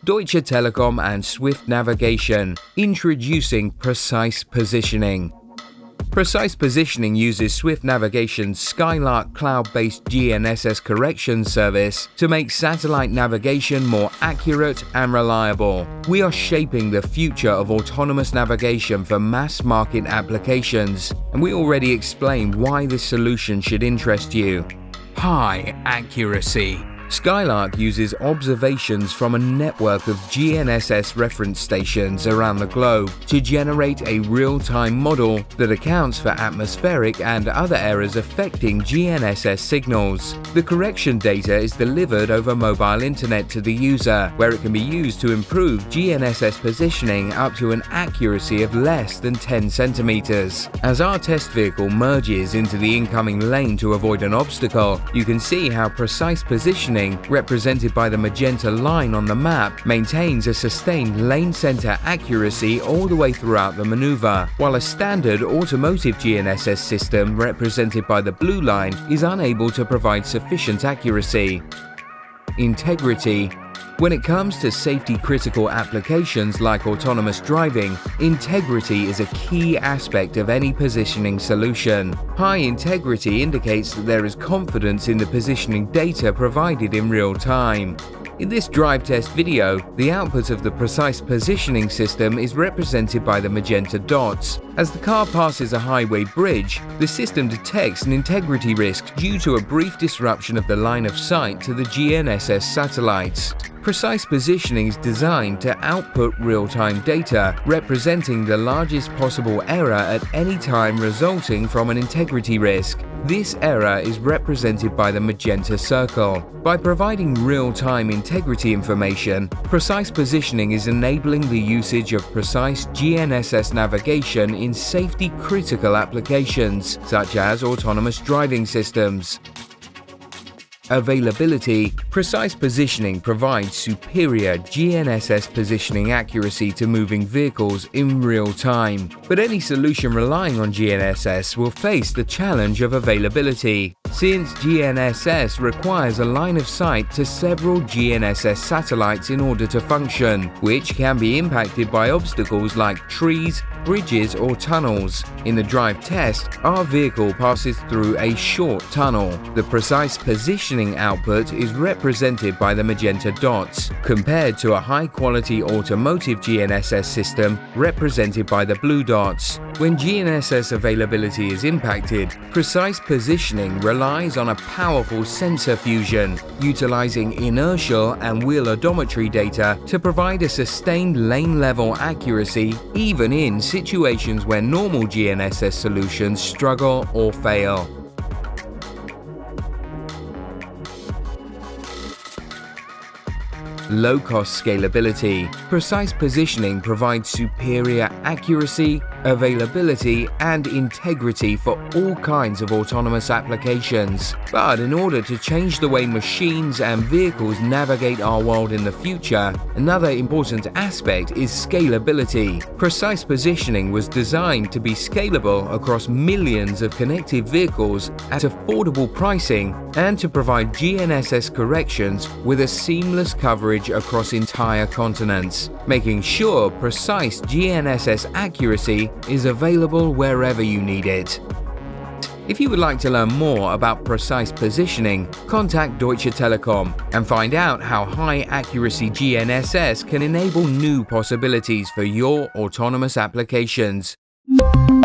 Deutsche Telekom and Swift Navigation, introducing precise positioning. Precise positioning uses Swift Navigation's Skylark cloud-based GNSS correction service to make satellite navigation more accurate and reliable. We are shaping the future of autonomous navigation for mass-market applications, and we already explained why this solution should interest you. High accuracy. Skylark uses observations from a network of GNSS reference stations around the globe to generate a real-time model that accounts for atmospheric and other errors affecting GNSS signals. The correction data is delivered over mobile internet to the user, where it can be used to improve GNSS positioning up to an accuracy of less than 10 centimeters. As our test vehicle merges into the incoming lane to avoid an obstacle, you can see how precise positioning, represented by the magenta line on the map, maintains a sustained lane center accuracy all the way throughout the maneuver, while a standard automotive GNSS system, represented by the blue line, is unable to provide sufficient accuracy. Integrity. When it comes to safety-critical applications like autonomous driving, integrity is a key aspect of any positioning solution. High integrity indicates that there is confidence in the positioning data provided in real time. In this drive test video, the output of the precise positioning system is represented by the magenta dots. As the car passes a highway bridge, the system detects an integrity risk due to a brief disruption of the line of sight to the GNSS satellites. Precise positioning is designed to output real-time data, representing the largest possible error at any time resulting from an integrity risk. This error is represented by the magenta circle. By providing real-time integrity information, precise positioning is enabling the usage of precise GNSS navigation in safety-critical applications, such as autonomous driving systems. Availability. Precise positioning provides superior GNSS positioning accuracy to moving vehicles in real time. But any solution relying on GNSS will face the challenge of availability, since GNSS requires a line of sight to several GNSS satellites in order to function, which can be impacted by obstacles like trees, bridges or tunnels. In the drive test, our vehicle passes through a short tunnel. The precise positioning output is represented by the magenta dots, compared to a high-quality automotive GNSS system represented by the blue dots. When GNSS availability is impacted, precise positioning relies on a powerful sensor fusion, utilizing inertial and wheel odometry data to provide a sustained lane-level accuracy even in situations where normal GNSS solutions struggle or fail. Low-cost scalability. Precise positioning provides superior accuracy, availability, and integrity for all kinds of autonomous applications. But in order to change the way machines and vehicles navigate our world in the future, another important aspect is scalability. Precise positioning was designed to be scalable across millions of connected vehicles at affordable pricing and to provide GNSS corrections with a seamless coverage across entire continents, making sure precise GNSS accuracy is available wherever you need it. If you would like to learn more about precise positioning, contact Deutsche Telekom and find out how high-accuracy GNSS can enable new possibilities for your autonomous applications.